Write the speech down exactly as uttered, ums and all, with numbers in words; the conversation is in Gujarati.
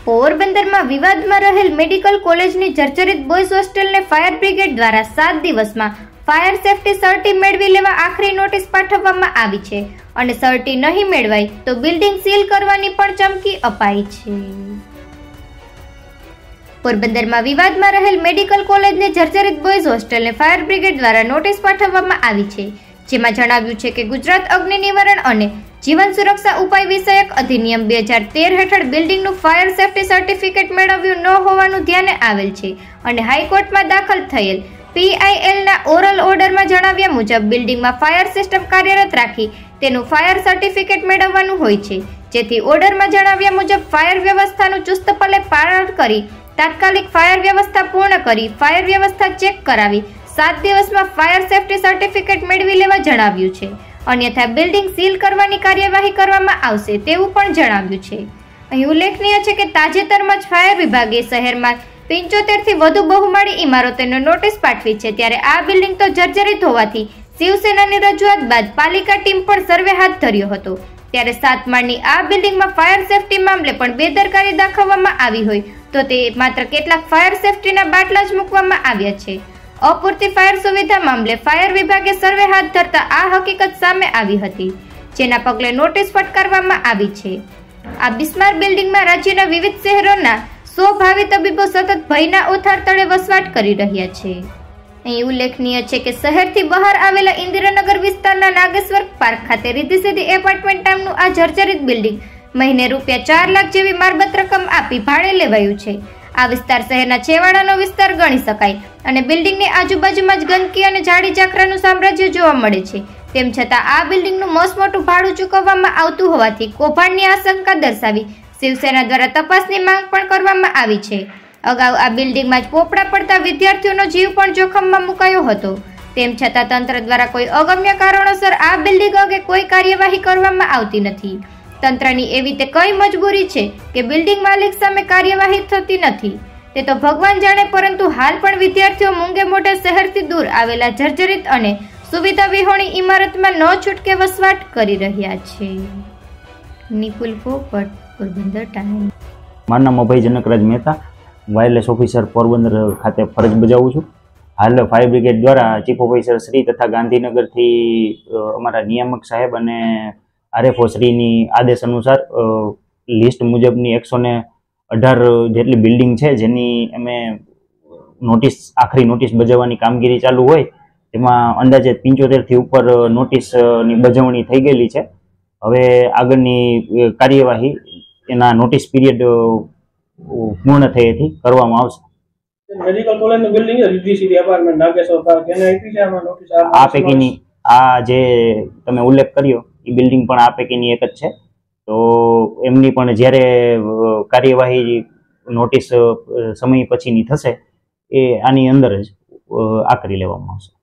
પોરબંદરમાં વિવાદમાં રહેલ મેડિકલ કોલેજની જર્જરિત બોયઝ હોસ્ટેલને ફાયર બ્રિગેડ દ્વારા સાત દિવસમાં ફાયર સેફટી સર્ટી મેળવી લેવા આખરી નોટિસ પાઠવવામાં આવી છે અને સર્ટી નહીં મેળવાય તો બિલ્ડિંગ સીલ કરવાની પણ ચમકી અપાઈ છે. પોરબંદરમાં વિવાદમાં રહેલ મેડિકલ કોલેજની જર્જરિત બોયઝ હોસ્ટેલને ફાયર બ્રિગેડ દ્વારા નોટિસ પાઠવવામાં આવી છે, જેમાં જણાવ્યું છે કે ગુજરાત અગ્નિ નિવારણ અને જીવન સુરક્ષા ઉપાય વિષયક અધિનિયમ બે હજાર તેર હેઠળ બિલ્ડિંગનું ફાયર સેફટી સર્ટિફિકેટ મેળવ્યું ન હોવાનું ધ્યાને આવેલ છે અને હાઈકોર્ટમાં દાખલ થયેલ પીઆઈએલના ઓરલ ઓર્ડરમાં જણાવ્યા મુજબ બિલ્ડિંગમાં ફાયર સિસ્ટમ કાર્યરત રાખી તેનું ફાયર સર્ટિફિકેટ મેળવવાનું હોય છે, જેથી ઓર્ડરમાં જણાવ્યા મુજબ ફાયર વ્યવસ્થાનું ચુસ્તપણે પાલન કરી તાત્કાલિક ફાયર વ્યવસ્થા પૂર્ણ કરી ફાયર વ્યવસ્થા ચેક કરાવી સાત દિવસમાં ફાયર સેફટી સર્ટિફિકેટ મેળવી લેવા જણાવ્યું છે. અન્યથા બિલ્ડિંગ સીલ કરવાની કાર્યવાહી કરવામાં આવશે તેવું પણ જણાવ્યું છે. અહીં ઉલ્લેખનીય છે કે તાજેતરમાં જ ફાયર વિભાગે શહેરમાં પંચોતેર થી વધુ બહુમાળી ઇમારતોને નોટિસ પાઠવી છે, ત્યારે આ બિલ્ડિંગ તો જર્જરિત હોવાથી શિવસેનાની રજૂઆત બાદ પાલિકા ટીમ પણ સર્વે હાથ ધર્યો હતો, ત્યારે સાત માળની આ બિલ્ડિંગમાં ફાયર સેફટી મામલે પણ બેદરકારી દાખવવામાં આવી હોય તો તે માત્ર કેટલાક ફાયર સેફટીના બાટલા જ મૂકવામાં આવ્યા છે. અપૂરતી ફાયર સુવિધા મામલે ફાયર વિભાગે સર્વે હાથ ધરતા આ હકીકત સામે આવી હતી, જેના પગલે નોટિસ ફટકારવામાં આવી છે. આ બિસ્માર બિલ્ડિંગમાં રાજ્યના વિવિધ શહેરોના સો ભાવિ તબીબો સતત ભયના ઓથાર તળે વસવાટ કરી રહ્યા છે. અહીં ઉલ્લેખનીય છે કે શહેરથી બહાર આવેલા ઇન્દિરાનગર વિસ્તારના નાગેશ્વર પાર્ક ખાતે રીધી સીધી એપાર્ટમેન્ટ નામનું આ જર્જરિત બિલ્ડિંગ મહિને રૂપિયા ચાર લાખ જેવી મારબત રકમ આપી ભાડે લેવાયું છે. આ વિસ્તાર શહેરના છેવાડાનો વિસ્તાર ગણી શકાય અને બિલ્ડિંગની આજુબાજુમાં જ ગંદકી અને ઝાડી ઝાકરાનું સામ્રાજ્ય જોવા મળે છે. તેમ છતાં આ બિલ્ડિંગનું મસમોટું ભાડું ચૂકવવામાં આવતું હોવાથી કૌભાંડની આશંકા દર્શાવી શિવસેના દ્વારા તપાસની માંગ પણ કરવામાં આવી છે. અગાઉ આ બિલ્ડિંગમાં જ પોપડા પડતા વિદ્યાર્થીઓનો જીવ પણ જોખમમાં મુકાયો હતો. તેમ છતાં તંત્ર દ્વારા કોઈ અગમ્ય કારણોસર આ બિલ્ડિંગ અંગે કોઈ કાર્યવાહી કરવામાં આવતી નથી. તંત્રની એવી તે કઈ મજબૂરી છે કે બિલ્ડિંગ માલિક સામે કાર્યવાહી થતી નથી તે તો ભગવાન જાણે, પરંતુ હાલ પણ વિદ્યાર્થીઓ મૂંગે મોઢે શહેરથી દૂર આવેલા જર્જરિત અને સુવિધા વિહોણી ઇમારતમાં ન છૂટકે વસવાટ કરી રહ્યા છે. નિપુલ પોપટ, પોરબંદર ટાઈમ. મારું નામ અભય જનકરાજ મહેતા, વાયરલેસ ઓફિસર પોરબંદર ખાતે ફરજ બજાવું છું. હાલ ફાયર બ્રિગેડ દ્વારા ચીફ ઓફિસર શ્રી તથા ગાંધીનગરથી અમારા નિયામક સાહેબ અને આરએફઓ શ્રીની આદેશ અનુસાર લિસ્ટ મુજબની એકસો ને અઢાર જેટલી બિલ્ડિંગ છે જેની અમે નોટિસ આખરી નોટિસ બજાવવાની કામગીરી ચાલુ હોય તેમાં અંદાજે પંચોતેર થી ઉપર નોટિસની બજાવણી થઈ ગયેલી છે. હવે આગળની કાર્યવાહી એના નોટિસ પીરિયડ પૂર્ણ થયેથી કરવામાં આવશે. મેડિકલ કોલેજની બિલ્ડિંગ રીધી સીધી એપાર્ટમેન્ટ નાગેશ્વર પાર્ક એને આપી છે આમાં નોટિસ. આ પૈકીની આ જે તમે ઉલ્લેખ કર્યો એ બિલ્ડિંગ પણ આ પૈકીની એક જ છે. તો એમની પણ જ્યારે કાર્યવાહી નોટિસ સમય પછીની થશે એ આની અંદર જ આકરી લેવામાં આવશે.